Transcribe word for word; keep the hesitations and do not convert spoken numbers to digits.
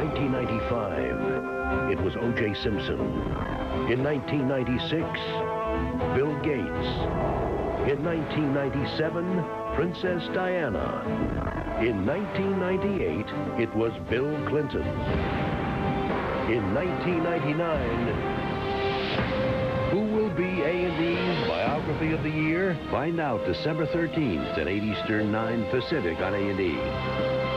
nineteen ninety-five, it was O J Simpson. In nineteen ninety-six, Bill Gates. In nineteen ninety-seven, Princess Diana. In nineteen ninety-eight, it was Bill Clinton. In nineteen ninety-nine, who will be A and E's Biography of the Year? Find out December thirteenth at eight Eastern, nine Pacific on A and E.